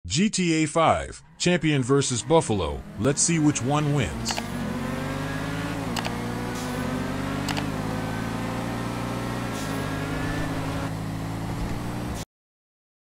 GTA 5, Champion vs. Buffalo, let's see which one wins.